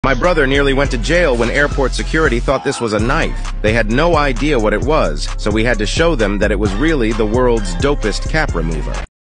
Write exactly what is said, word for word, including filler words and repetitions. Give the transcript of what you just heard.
My brother nearly went to jail when airport security thought this was a knife. They had no idea what it was, so we had to show them that it was really the world's dopest cap remover.